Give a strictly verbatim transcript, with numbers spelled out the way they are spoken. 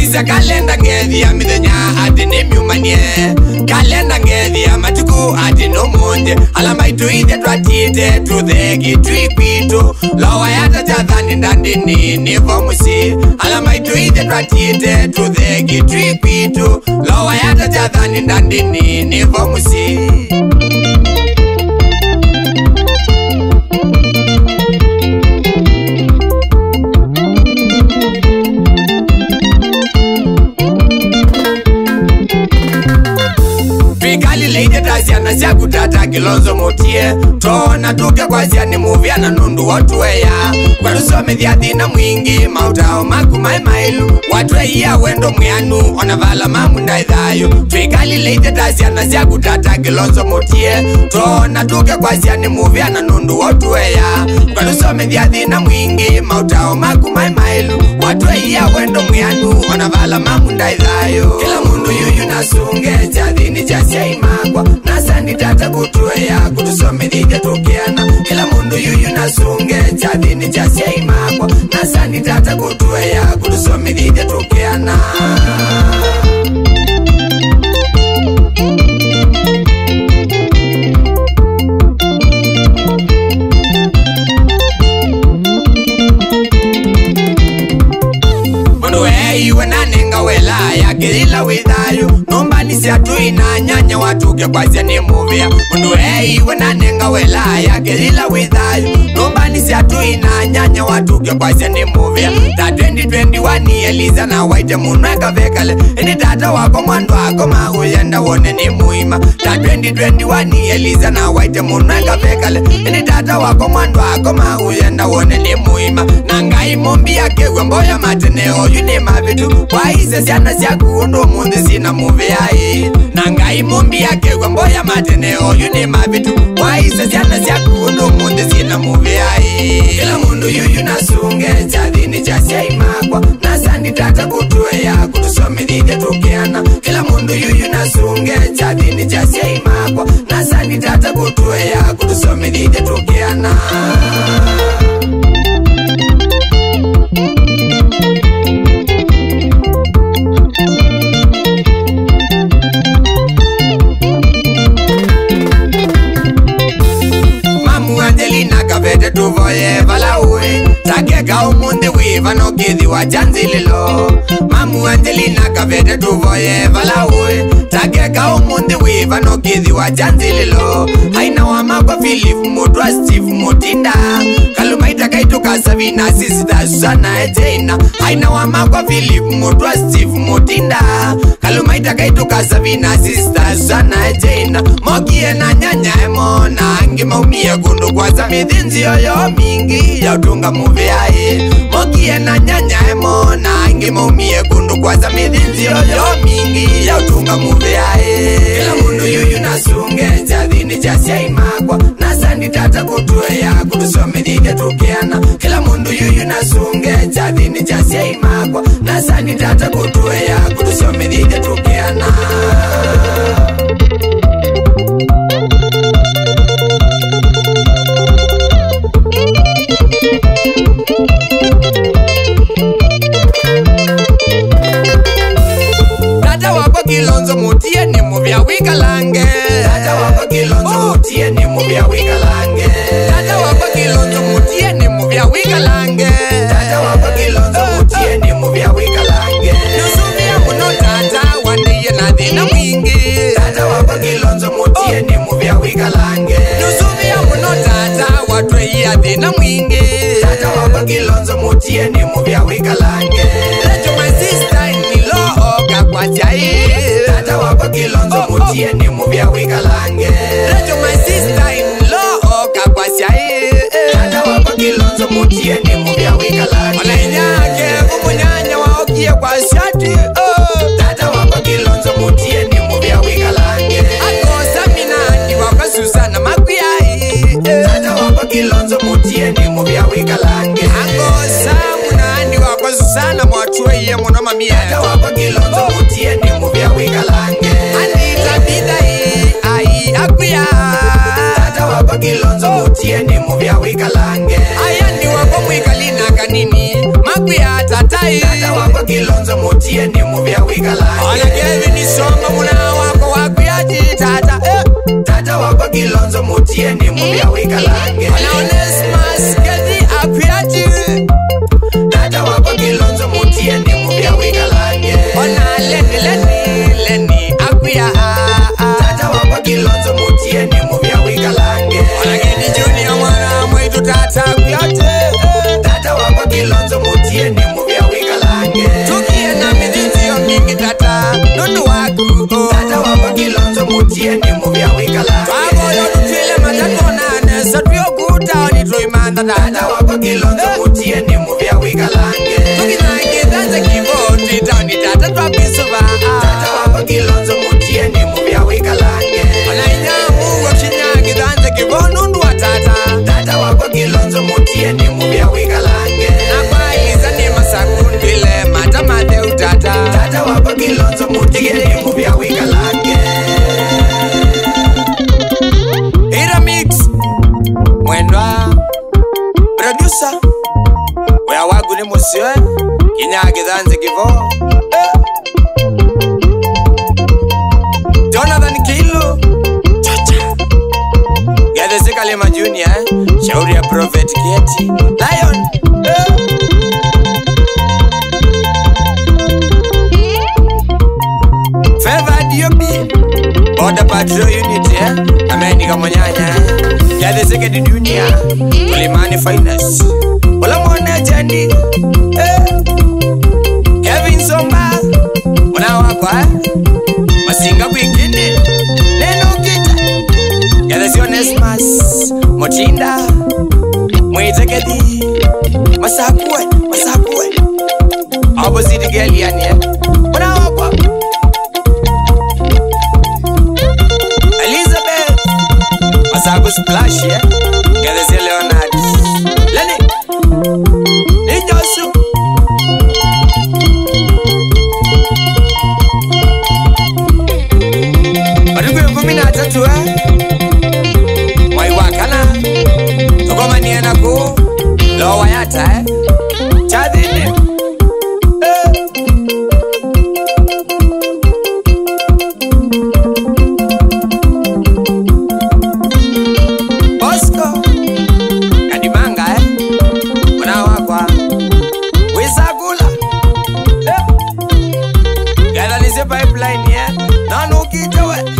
Eliza kalenda ngethi ya mithenya ati ni miumanie kalenda ngethi ya matuku ati no monde alama itu ithe twatite tuthe gitui kwitu lowa yata jathani ndandini nivo musi alama itu ithe twatite tuthe gitui kwitu lowa yata jathani ndandini nivo musi Kali leide taziana sia kutata kilonzo motie tona tuke kwa ziani movia na nundu watu weya Walusome dhiadhina mwingi mautao maku mai mailu watu weya wendo mwianu onavala mamu na idhayo Kali leide taziana sia kutata kilonzo motie tona tuke kwa ziani movia na nundu watu weya Walusome dhiadhina mwingi mautao maku mai mailu watu weya wendo mwianu onavala mamu na idhayo Kila mundu yuyu nasunge jadhini jasia imakwa Nasani tata kutuea kutusome dhija tukiana Kila mundu yuyu nasunge jadhini jasia imakwa Nasani tata kutuea kutusome dhija tukiana Iwe nanenga wela ya kirila widhayo Nombani siatui na nyanya watuke kwa zene movia Mundu ee iwe nanenga wela ya kirila widhayo Nombani siatui na nyanya watuke kwa zene movia Ta twenty twenty-one Eliza na waite munweka vekale Ini tata wako mwandu wako mahuyenda wone ni muima Ta twenty twenty-one Eliza na waite munweka vekale Ini tata wako mwandu wako mahuyenda wone ni muima Nangai mombi ya kewe mboya mateneo yune mavitu Kwa hize siana siya kuundu mundi sina movia hii Nangai mombi ya kewe mboya mateneo yune mavitu Kwa hize siana siya kuundu mundi sina movia hii Kila mundu yuyu nasunge jadhini jasia imakwa Nasani tata kutuea kutusome dhije tukiana Kila mundu yuyu nasunge jadhini jasia imakwa Nasani tata kutuea kutusome dhije tukiana Kavete tuvoye vala uwe Takeka umundi wiva no kithi wa chanzililo Mamu Angelina kavete tuvoye vala uwe Takeka umundi wiva no kithi wa chanzililo Haina wa makwa Philip mutwa Steve Mutinda Kalumaita kaitu kasavina sister Susana Ejena Haina wa makwa Philip mutwa Steve Mutinda Kalumaita kaitu kasavina sister Susana Ejena Mokie na nyanya emo na angi maumia kundu kwa zamithi Nzio yo mingi ya utunga movia hii Mokie na nyanya emo na angi maumie kundu kwa zamithi Nzio yo mingi ya utunga movia hii Kila mundu yuyu nasunge jadhini jasia imakwa Nasani tata kutuea kutusome dhije tukiana Kila mundu yuyu nasunge jadhini jasia imakwa Nasani tata kutuea kutusome dhije tukiana Kilonzo mutie ni movia wikalange Tata wako kilonzo mutie ni movia wikalange Tata wako kilonzo mutie ni movia wikalange Tata wako kilonzo mutie ni movia wikalange Nusumia muno tata wandiye na dhina mwingi Tata wako kilonzo mutie ni movia wikalange Nusumia muno tata watweiya dhina mwingi Tata wako kilonzo mutie ni movia wikalange Lecho my sister ni lo oga kwa chai Tata wako kilonzo mutie ni movia wikalange Lecho my sister in law oka kwa chai Tata wako kilonzo mutie ni movia wikalange Olenyake kumunyanya wa okie kwa shati Tata wako kilonzo mutie ni movia wikalange Akosa minani wako Susana Makwiyai Tata wako kilonzo mutie ni movia wikalange Akosa munani wako Susana Mwachweye muna mamie Tata wako kilonzo mutie ni movia wikalange Anita bidai ai akwia Tata wako kilonzo mutie ni movia wikalange Ayandi wako mwikalina kanini Makwia tata tai Tata wako Kilonzo mutie ni muvya wikalange Ona Kevin Isongo muna wako wakwiaji tata eh. Tata wako Kilonzo mutie ni muvya wikalange Ona Onesmus Kethi akwiaji Tata wako Kilonzo mutie ni muvya wikalange Ona Leni Leni Leni akwia Tata wako Kilonzo mutie ni muvya wikalange Ona Gidi Junior mwana mwitu tata akwiaji Tata wako Kilonzo mutie ni muvya wikalange Tukie na midhizio mingi tata Nundu waku Tata wako Kilonzo mutie ni muvya wikalange Wagoyo tutile matakonane Sotrio kuta onituimanda Tata tata wako Kilonzo mutie ni muvya wikalange Tukinangi danza kivoti Tani tata twapisuva Tata wako Kilonzo mutie ni muvya wikalange Ona inyamu wakinyagi danza kivo Nundu wa tata Tata wako Kilonzo mutie ni muvya wikalange Na kwa Eliza ni masakundile Mata mate utata Tata wako Kilonzo mutie ni muvya wikalange Ira mix Mwendwa Producer Wea wagu ni musio Kinyagi danza kivo eh. Jonathan Kilo Chacha Gede Sikalima Junior eh. Shauri ya Prophet Kieti Lion eh. Favor D O B Border Patrol Unit eh. Amenika Monyanya eh. Gede Sikedi Junior Kulimani Finance Wala mwone Jendi eh. Kevin Somba Mwana wakwa eh. Masinga kwingine Neno kita Gede si Onesmus Motinda Mwitekedi Masakue Masakue Opposite girl yani eh. Mwana wakwa Elizabeth Masaku Splash eh. Gede si Leonard Lenny Nijosu Wadugu kumi na tatu eh. Mwai wakana Tugoma niena ku Lowa yata eh. Chadhini eh. Bosco Kadimanga eh. Mwana wakwa Wisagula eh. Gada nise pipeline eh. Nanu kitewe